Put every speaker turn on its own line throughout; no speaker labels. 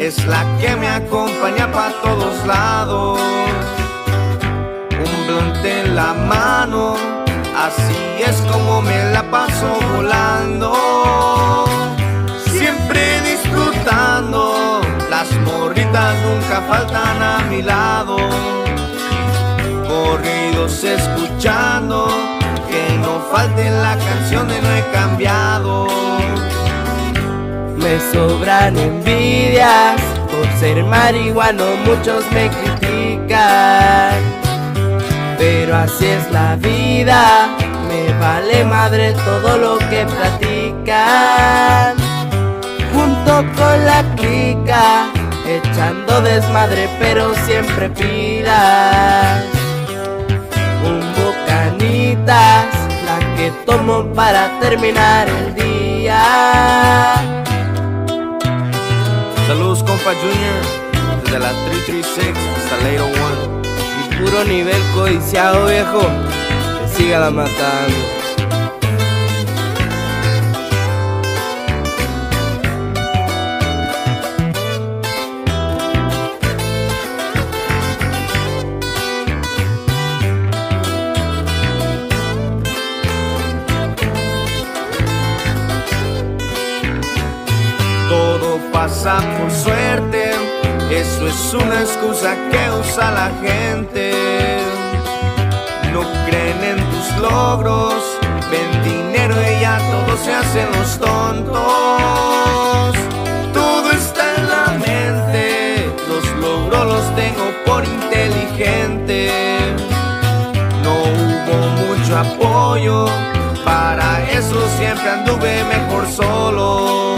es la que me acompaña para todos lados. Un blonte en la mano, así es como me la paso volando. Siempre disfrutando, las morritas nunca faltan a mi lado. Corridos escuchando, que no falte la canción de No he cambiado.
Me sobran envidias, por ser marihuano muchos me critican. Pero así es la vida, me vale madre todo lo que platican. Junto con la clica, echando desmadre pero siempre pilas. Un bocanitas, la que tomo para terminar el día.
Saludos compa Junior, desde la 336 hasta la 801.
Y puro nivel codiciado viejo, que siga la matando.
Todo pasa por suerte, eso es una excusa que usa la gente. No creen en tus logros, ven dinero y ya todos se hacen los tontos. Todo está en la mente, los logros los tengo por inteligente. No hubo mucho apoyo, para eso siempre anduve mejor solo.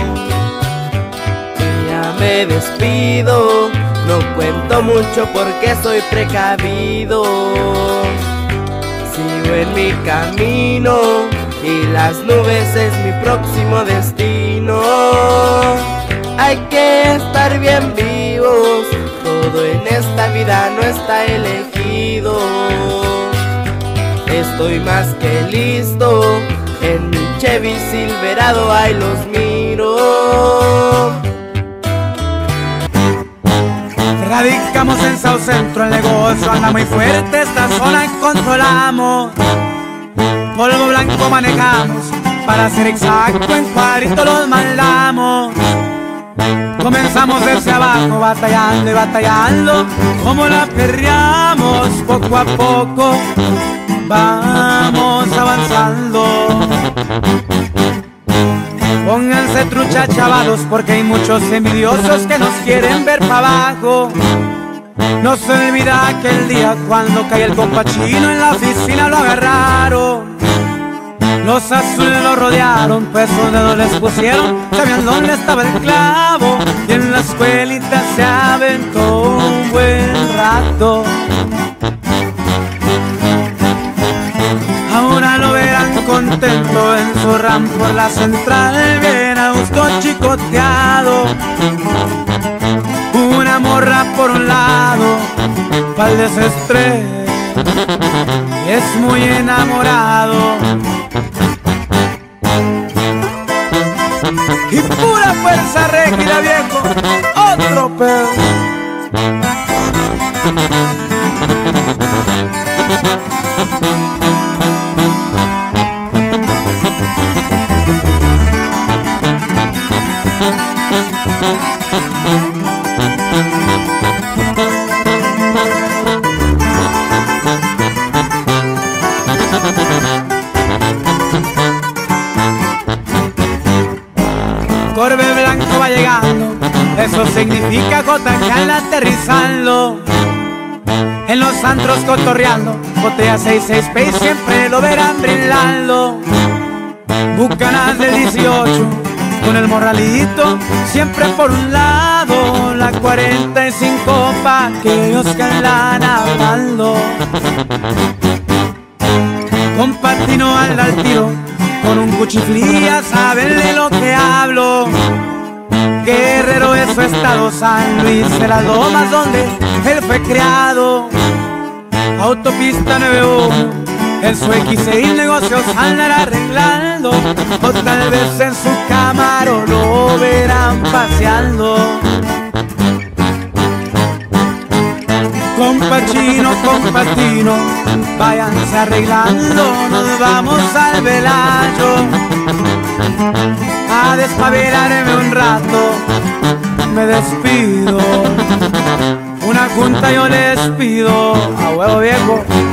Me despido, no cuento mucho porque soy precavido. Sigo en mi camino y las nubes es mi próximo destino. Hay que estar bien vivos, todo en esta vida no está elegido. Estoy más que listo, en mi Chevy Silverado ahí los miro.
Radicamos en South Centro, el negocio anda muy fuerte, esta zona controlamos. Polvo blanco manejamos, para ser exacto en cuadrito los mandamos. Comenzamos desde abajo, batallando y batallando, como la perreamos, poco a poco vamos avanzando. Pónganse trucha chavalos, porque hay muchos envidiosos que nos quieren ver para abajo. No se olvida aquel día cuando cae el compa Chino, en la oficina lo agarraron. Los azules lo rodearon, pues sus dedos les pusieron, sabían dónde estaba el clavo. Y en la escuelita se aventó un buen rato. Ahora lo verán contento en su RAM por la central, bien a gusto chicoteado. Una morra por un lado, pa'l desestrés, es muy enamorado. Y pura fuerza rígida viejo, otro pedo. Corbe blanco va llegando, eso significa Jotacán aterrizando. En los antros cotorreando, botella 66 Space siempre lo verán brindando. Bucanas del 18, con el morralito, siempre por un lado. La 45 pa' aquellos que andan hablando. Con patino al tiro, con un cuchiflía, saben de lo que hablo. Guerrero es su estado, San Luis de las Lomas, donde él fue criado. Autopista 91, en su X6 negocios andan arreglando. O tal vez en su Camaro lo verán paseando. Compa Chino, compa Tino, váyanse arreglando, nos vamos al Velayo a despabilarme un rato. Me despido, una junta yo les pido, a huevo viejo.